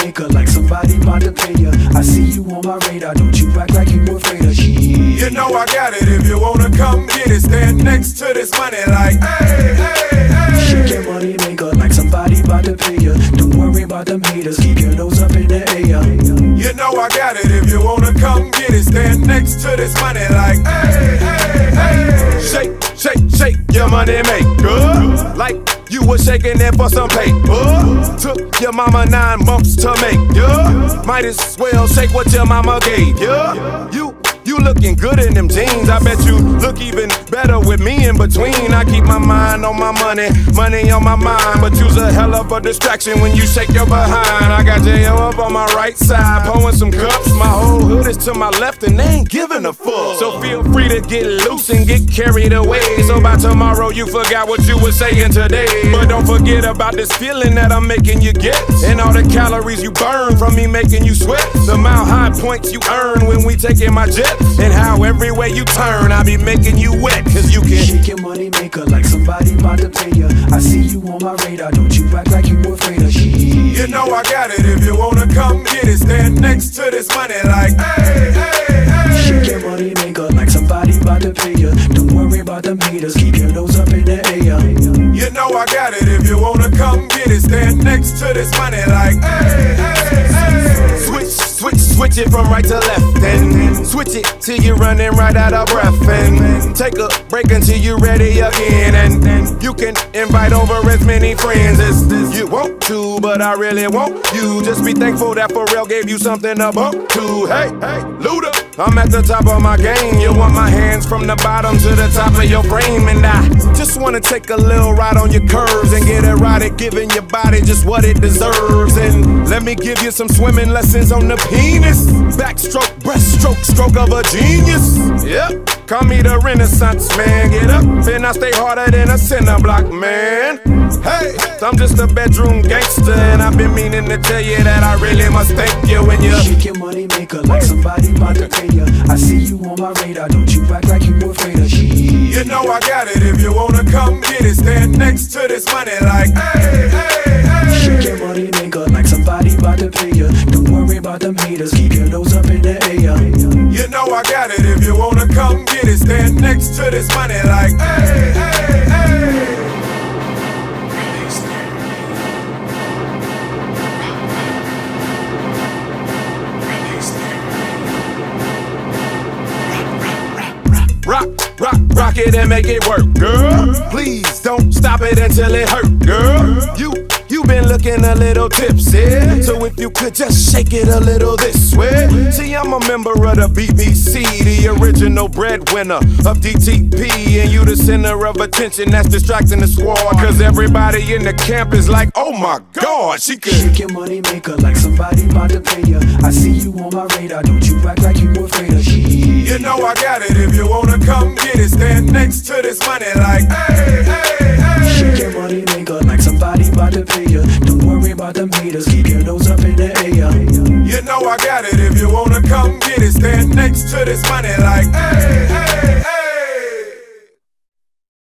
maker, like somebody about to pay ya. I see you on my radar, don't you act like you afraid of shit. You know I got it, if you wanna come get it, stand next to this money like, hey, hey, hey. Shake your money maker, like somebody about to pay ya. Don't worry about them haters, keep your nose up in the air. You know I got it, if you wanna come get it, stand next to this money like, hey, hey, hey. Shake, shake, shake your money maker, like you was shaking it for some paper. Took your mama 9 months to make ya. Might as well shake what your mama gave ya. You looking good in them jeans. I bet you look even better with me in between. I keep my mind on my money, money on my mind. But you's a hell of a distraction when you shake your behind. I got J.O. up on my right side, pouring some cups. My whole hood is to my left and they ain't giving a fuck. So feel free to get loose and get carried away. So by tomorrow you forgot what you were saying today. But don't forget about this feeling that I'm making you get, and all the calories you burn from me making you sweat. The mile high points you earn when we taking my jet, and how every way you turn I be making you wet. Cause you can shake your money maker, like somebody about to pay ya. I see you on my radar, don't you act like you afraid of shit. You know I got it, if you wanna come get it, stand next to this money like, hey, hey, hey. Shake your money maker, like somebody about to pay ya. Don't worry about them haters, keep your nose up in the air. You know I got it, if you wanna come get it, stand next to this money like, hey, hey, hey. Switch it from right to left, and switch it till you're running right out of breath, and take a break until you're ready again, and you can invite over as many friends as you want to, but I really want you. Just be thankful that Pharrell gave you something to bump to. Hey, hey, Luda, I'm at the top of my game. You want my hands from the bottom to the top of your frame, and I just wanna take a little ride on your curves and get it right at giving your body just what it deserves. And let me give you some swimming lessons on the penis. Backstroke, breaststroke, stroke of a genius. Yep, call me the Renaissance man. Get up and I stay harder than a cinder block, man. Hey, I'm just a bedroom gangster, and I've been meaning to tell you that I really must thank you when you shake your money maker, like somebody about to pay ya. I see you on my radar, don't you act like you afraid of shit. You know I got it, if you wanna come get it, stand next to this money like, hey, hey, hey. Shake your money maker, like somebody about to pay ya. Don't worry about them haters, keep your nose up in the air. You know I got it, if you wanna come get it, stand next to this money like, hey, hey, hey. Rock it and make it work, girl. Please don't stop it until it hurt, girl. You been looking a little tipsy, so if you could just shake it a little this way. See, I'm a member of the BBC, the original breadwinner of DTP, and you the center of attention that's distracting the squad. Cause everybody in the camp is like, oh my God, she could shake your money maker, like somebody about to pay ya. I see you on my radar, don't you act like you afraid of shit. You know I got it, if you wanna come get it, stand next to this money like, hey, hey, hey. Shake your money maker, like somebody about to pay ya. Don't worry about them haters, keep your nose up in the air. You know I got it, if you wanna come get it, stand next to this money like, hey, hey.